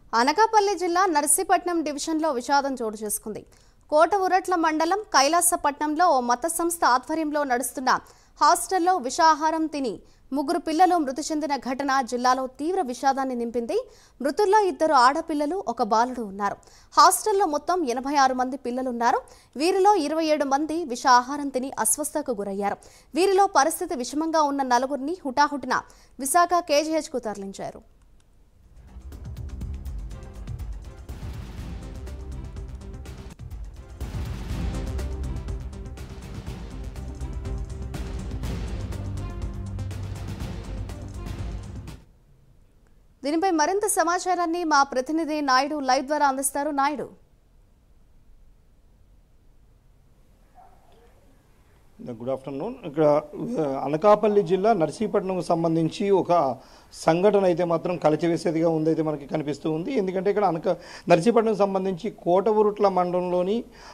అనకాపల్లి జిల్లా నర్సీపట్నం డివిజన్లో విషాదం చోటు చేసుకుంది. కోట ఉరట్ల మండలం కైలాసపట్నంలో ఓ మత సంస్థ ఆధ్వర్యంలో నడుస్తున్న హాస్టల్లో విషాహారం తిని ముగ్గురు పిల్లలు మృతి చెందిన ఘటన జిల్లాలో తీవ్ర విషాదాన్ని నింపింది. మృతుల్లో 2 ఆడపిల్లలు, 1 బాలుడు ఉన్నారు. హాస్టల్లో మొత్తం 86 మంది పిల్లలున్నారు. వీరిలో 27 మంది విషాహారం తిని అస్వస్థతకు గురయ్యారు. వీరిలో పరిస్థితి విషమంగా ఉన్న 4గురిని హుటాహుటిన విశాఖ కేజీహెచ్కు తరలించారు. దీనిపై మరింత సమాచారాన్ని మా ప్రతినిధి నాయుడు లైవ్ ద్వారా అందిస్తారు. Naidu, good afternoon. ఇక్కడ అనకాపల్లి జిల్లా నర్సీపట్నంకు సంబంధించి ఒక సంఘటన అయితే మాత్రం కలిచివేసేదిగా ఉందైతే మనకి కనిపిస్తూ ఉంది. ఎందుకంటే ఇక్కడ నర్సీపట్నంకు సంబంధించి కోట ఉరుట్ల మండలంలోని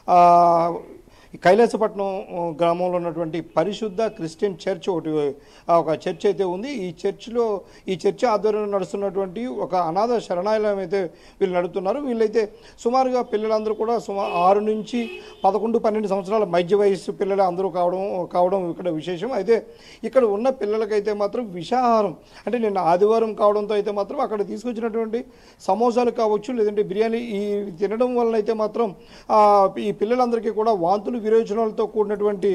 కైలాసపట్నం గ్రామంలో ఉన్నటువంటి పరిశుద్ధ క్రిస్టియన్ చర్చ్ ఒక చర్చ్ అయితే ఉంది. ఈ చర్చ్ ఆధ్వర్యంలో నడుస్తున్నటువంటి ఒక అనాథ శరణాలయం అయితే వీళ్ళు నడుపుతున్నారు. వీళ్ళైతే సుమారుగా పిల్లలందరూ కూడా 6 నుంచి 11, 12 సంవత్సరాల మధ్య వయస్సు పిల్లలు అందరూ కావడం ఇక్కడ విశేషం. అయితే ఇక్కడ ఉన్న పిల్లలకైతే మాత్రం విషాహారం అంటే నిన్న ఆదివారం కావడంతో అయితే మాత్రం అక్కడ తీసుకొచ్చినటువంటి సమోసాలు కావచ్చు, లేదంటే బిర్యానీ ఈ తినడం వలన అయితే మాత్రం ఈ పిల్లలందరికీ కూడా వాంతులు విరోచనాలతో కూడినటువంటి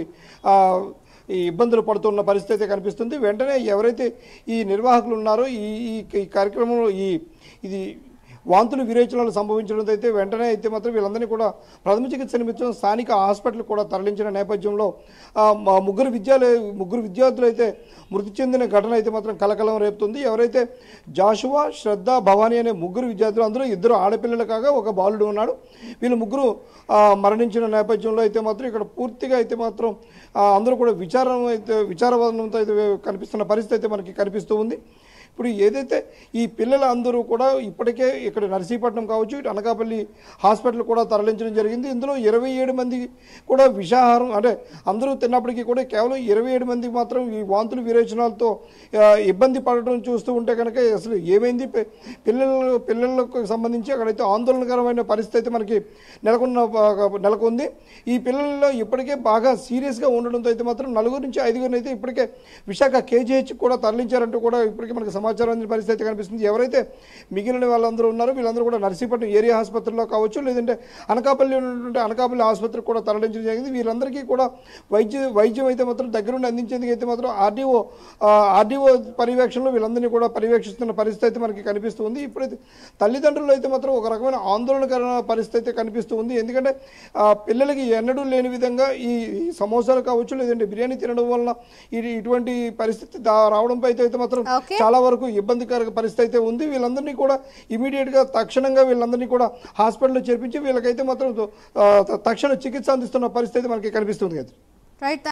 ఈ ఇబ్బందులు పడుతున్న పరిస్థితి కనిపిస్తుంది. వెంటనే ఎవరైతే ఈ నిర్వాహకులు ఉన్నారో ఈ కార్యక్రమంలో ఇది వాంతులు విరేచనాలు సంభవించడంతో అయితే వెంటనే అయితే మాత్రం వీళ్ళందరినీ కూడా ప్రథమ చికిత్స నిమిత్తం స్థానిక హాస్పిటల్ కూడా తరలించిన నేపథ్యంలో ముగ్గురు విద్యార్థులు అయితే మృతి చెందిన ఘటన అయితే మాత్రం కలకలం రేపుతుంది. ఎవరైతే జాషువా, శ్రద్ధ, భవానీ అనే ముగ్గురు విద్యార్థులు, అందులో 2 ఆడపిల్లలు కాగా 1 బాలుడు ఉన్నాడు. వీళ్ళు ముగ్గురు మరణించిన నేపథ్యంలో అయితే మాత్రం ఇక్కడ పూర్తిగా అయితే మాత్రం అందరూ కూడా విచారవాదంతో అయితే కనిపిస్తున్న పరిస్థితి అయితే మనకి కనిపిస్తూ ఉంది. ఇప్పుడు ఏదైతే ఈ పిల్లలందరూ కూడా ఇప్పటికే ఇక్కడ నర్సీపట్నం కావచ్చు, ఇటు అనకాపల్లి హాస్పిటల్ కూడా తరలించడం జరిగింది. ఇందులో 27 మంది కూడా విషాహారం అంటే అందరూ తిన్నప్పటికీ కూడా కేవలం 27 మంది మాత్రం ఈ వాంతులు విరేచనాలతో ఇబ్బంది పడటం చూస్తూ ఉంటే కనుక అసలు ఏమైంది పిల్లలకు సంబంధించి అక్కడైతే ఆందోళనకరమైన పరిస్థితి మనకి నెలకొంది. ఈ పిల్లల్లో ఇప్పటికే బాగా సీరియస్గా ఉండడంతో అయితే మాత్రం 4 నుంచి 5 అయితే ఇప్పటికే విశాఖ కేజీహెచ్ కూడా తరలించారంటూ కూడా ఇప్పటికే మనకి సమాచారం అందిన పరిస్థితి కనిపిస్తుంది. ఎవరైతే మిగిలిన వాళ్ళందరూ ఉన్నారో వీళ్ళందరూ కూడా నర్సీపట్నం ఏరియా ఆసుపత్రిలో కావచ్చు, లేదంటే అనకాపల్లి ఉన్నటువంటి అనకాపల్లి ఆసుపత్రికి కూడా తరలించడం జరిగింది. వీరందరికీ కూడా వైద్యం అయితే మాత్రం దగ్గరుండి అందించేందుకు అయితే మాత్రం ఆర్డీఓ పర్యవేక్షణలో వీళ్ళందరినీ కూడా పర్యవేక్షిస్తున్న పరిస్థితి మనకి కనిపిస్తుంది. ఇప్పుడైతే తల్లిదండ్రులు అయితే మాత్రం ఒక రకమైన ఆందోళనకరమైన పరిస్థితి కనిపిస్తూ ఉంది. ఎందుకంటే పిల్లలకి ఎన్నడూ లేని విధంగా ఈ సమోసాలు కావచ్చు, లేదంటే బిర్యానీ తినడం వలన ఇటువంటి పరిస్థితి రావడంపై అయితే మాత్రం చాలా వరకు ఇబ్బందికర పరిస్థితి అయితే ఉంది. వీళ్ళందరినీ కూడా ఇమీడియట్గా తక్షణంగా వీళ్ళందరినీ కూడా హాస్పిటల్లో చేర్పించి వీళ్ళకైతే మాత్రం తక్షణ చికిత్స అందిస్తున్న పరిస్థితి మనకి కనిపిస్తుంది కదా. రైట్.